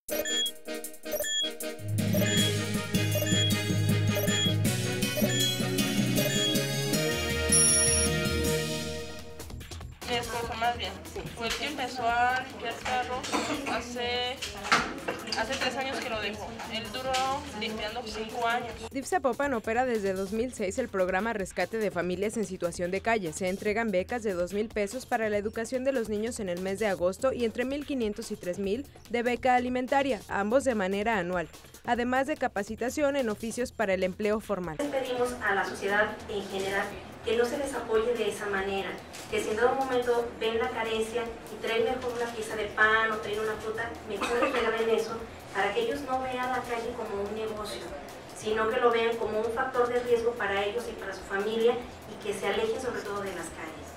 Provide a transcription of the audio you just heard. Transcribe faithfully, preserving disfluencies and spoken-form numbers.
Mi esposo, más bien, fue el que empezó a limpiar carros hace, hace tres años que lo dejó. Él duró limpiando cinco años. D I F Zapopan opera desde dos mil seis el programa Rescate de Familias en Situación de Calle. Se entregan becas de dos mil pesos para la educación de los niños en el mes de agosto y entre mil quinientos y tres mil de beca alimentaria, ambos de manera anual, además de capacitación en oficios para el empleo formal. Pedimos a la sociedad en general que no se les apoye de esa manera, que si en todo momento ven la carencia y traen mejor una pieza de pan o traen una fruta, mejor regalen eso, para que ellos no vean la calle como un negocio, sino que lo vean como un factor de riesgo para ellos y para su familia y que se alejen sobre todo de las calles.